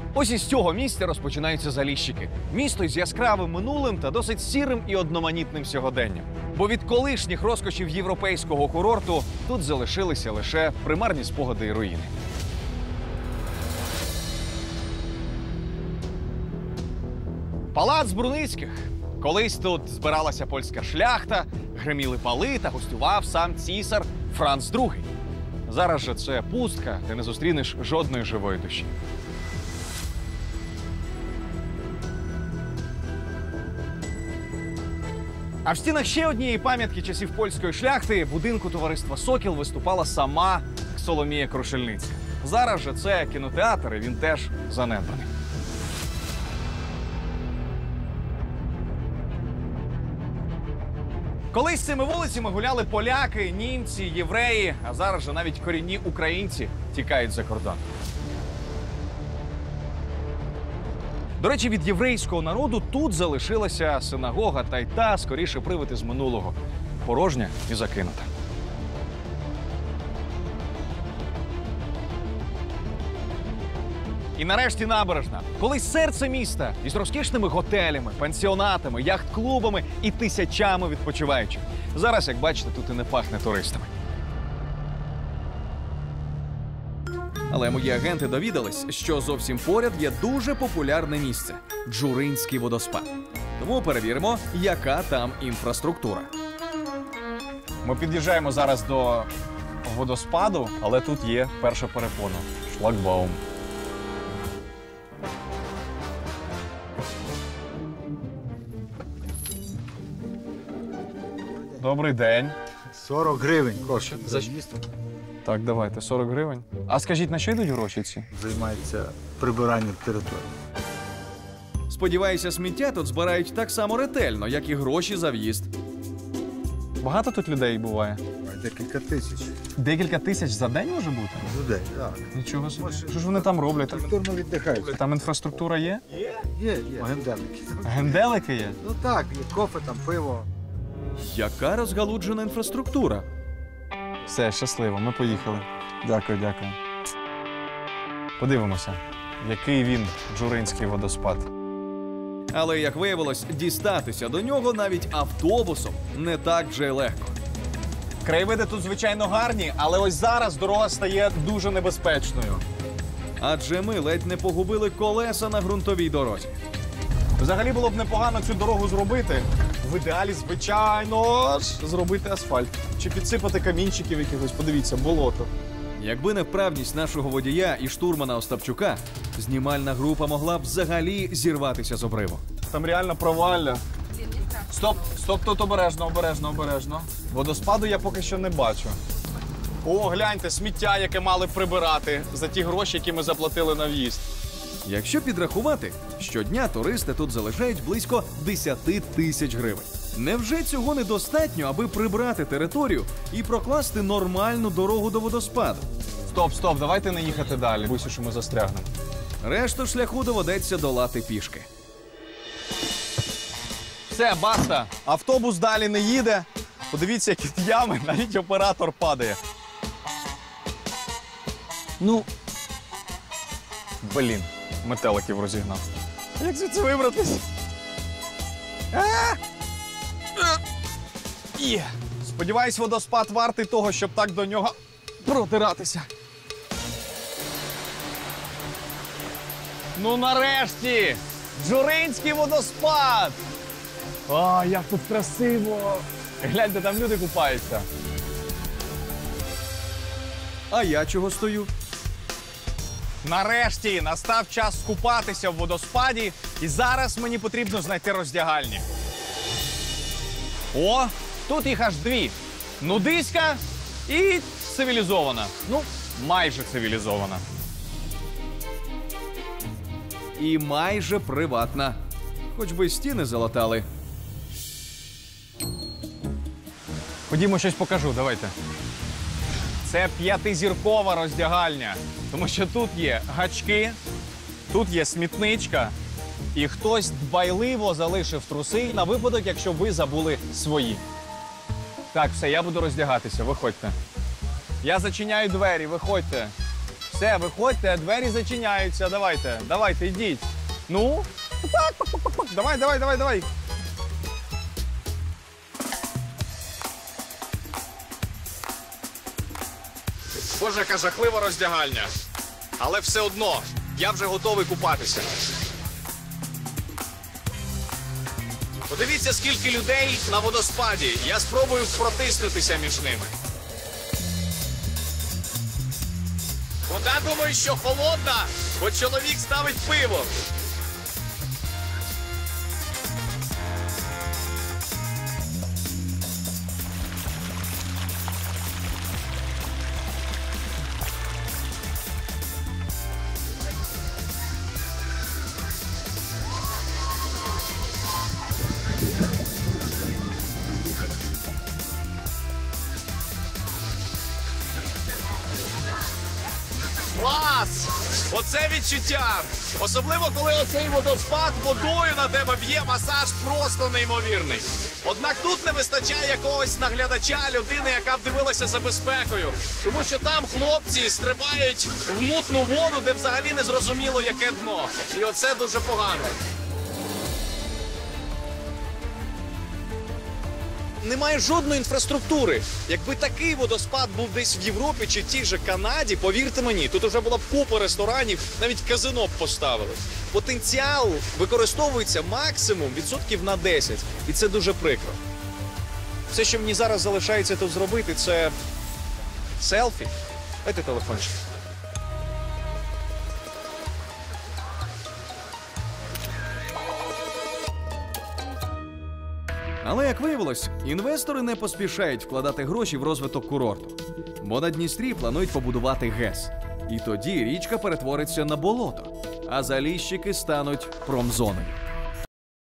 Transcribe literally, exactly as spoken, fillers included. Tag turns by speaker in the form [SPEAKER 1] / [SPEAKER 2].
[SPEAKER 1] Ось із цього місця розпочинаються Заліщики. Місто із яскравим минулим та досить сірим і одноманітним сьогоденням. Бо від колишніх розкошів європейського курорту тут залишилися лише примарні спогади і руїни. Палац Бруницьких. Колись тут збиралася польська шляхта, гриміли пали та гостював сам цісар Франц другий. Зараз же це пустка, де не зустрінеш жодної живої душі. А в стінах ще однієї пам'ятки часів польської шляхти, будинку товариства «Сокіл», виступала сама Соломія Крушельницька. Зараз же це кінотеатр, і він теж занедбаний. Колись цими вулицями гуляли поляки, німці, євреї, а зараз же навіть корінні українці тікають за кордон. До речі, від єврейського народу тут залишилася синагога, та й та, скоріше, привид із минулого. Порожня і закинута. І нарешті набережна. Колись серце міста із розкішними готелями, пансіонатами, яхт-клубами і тисячами відпочиваючих. Зараз, як бачите, тут і не пахне туристами. Але мої агенти довідались, що зовсім поряд є дуже популярне місце – Джуринський водоспад. Тому перевіримо, яка там інфраструктура. Ми під'їжджаємо зараз до водоспаду, але тут є перша перепона – шлагбаум. Добрий день.
[SPEAKER 2] сорок гривень коштує.
[SPEAKER 1] За що? Так, давайте, сорок гривень. А скажіть, на що йдуть гроші ці?
[SPEAKER 2] Займається прибиранням території.
[SPEAKER 1] Сподіваюся, сміття тут збирають так само ретельно, як і гроші за в'їзд. Багато тут людей буває?
[SPEAKER 2] Декілька тисяч.
[SPEAKER 1] Декілька тисяч за день може бути?
[SPEAKER 2] Людей, так.
[SPEAKER 1] Нічого собі. Що ж вони там роблять?
[SPEAKER 2] Культурно віддихають.
[SPEAKER 1] Там інфраструктура є?
[SPEAKER 2] Є, є. Генделики.
[SPEAKER 1] Генделики є?
[SPEAKER 2] Ну так, є кофе, там пиво.
[SPEAKER 1] Яка розгалуджена інфраструктура? Все, щасливо, ми поїхали. Дякую, дякую. Подивимося, який він, Джуринський водоспад. Але, як виявилось, дістатися до нього навіть автобусом не так вже й легко. Краєвиди тут, звичайно, гарні, але ось зараз дорога стає дуже небезпечною. Адже ми ледь не погубили колеса на ґрунтовій дорозі. Взагалі було б непогано цю дорогу зробити. В ідеалі, звичайно ж, зробити асфальт. Чи підсипати камінчиків якихось, подивіться, болото. Якби не вправність нашого водія і штурмана Остапчука, знімальна група могла б взагалі зірватися з обриву. Там реально провалля. Стоп, стоп, тут обережно, обережно, обережно. Водоспаду я поки що не бачу. О, гляньте, сміття, яке мали прибирати за ті гроші, які ми заплатили на в'їзд. Якщо підрахувати, щодня туристи тут залишають близько десять тисяч гривень. Невже цього недостатньо, аби прибрати територію і прокласти нормальну дорогу до водоспаду? Стоп, стоп, давайте не їхати далі, боюся, що ми застрягнемо. Решту шляху доведеться долати пішки. Все, баста, автобус далі не їде. Подивіться, які ями, навіть оператор падає. Ну, блін, метеликів розігнав. Як звідси вибратись? Є! Сподіваюсь, водоспад вартий того, щоб так до нього протиратися. Ну, нарешті! Джуринський водоспад! О, як тут красиво! Гляньте, там люди купаються. А я чого стою? Нарешті настав час скупатися в водоспаді, і зараз мені потрібно знайти роздягальні. О, тут їх аж дві. Нудиська і цивілізована. Ну, майже цивілізована. І майже приватна. Хоч би стіни залатали. Ходімо, щось покажу, давайте. Це п'ятизіркова роздягальня. Тому що тут є гачки, тут є смітничка, і хтось дбайливо залишив труси на випадок, якщо ви забули свої. Так, все, я буду роздягатися, виходьте. Я зачиняю двері, виходьте. Все, виходьте, двері зачиняються. Давайте, давайте, йдіть. Ну? Давай, давай, давай, давай. Боже, яка жахлива роздягальня. Але все одно, я вже готовий купатися. Подивіться, скільки людей на водоспаді. Я спробую протиснутися між ними. Вода, думаю, що холодна, бо чоловік ставить пиво. Клас! Оце відчуття! Особливо, коли оцей водоспад водою на тебе б'є, масаж просто неймовірний. Однак тут не вистачає якогось наглядача, людини, яка б дивилася за безпекою. Тому що там хлопці стрибають в мутну воду, де взагалі не зрозуміло, яке дно. І оце дуже погано. Немає жодної інфраструктури. Якби такий водоспад був десь в Європі чи тій же Канаді, повірте мені, тут уже була б купа ресторанів, навіть казино б поставили. Потенціал використовується максимум відсотків на десять. І це дуже прикро. Все, що мені зараз залишається тут зробити, це селфі. Дайте телефончик. Але, як виявилось, інвестори не поспішають вкладати гроші в розвиток курорту. Бо на Дністрі планують побудувати ГЕС. І тоді річка перетвориться на болото, а заліщики стануть промзоною.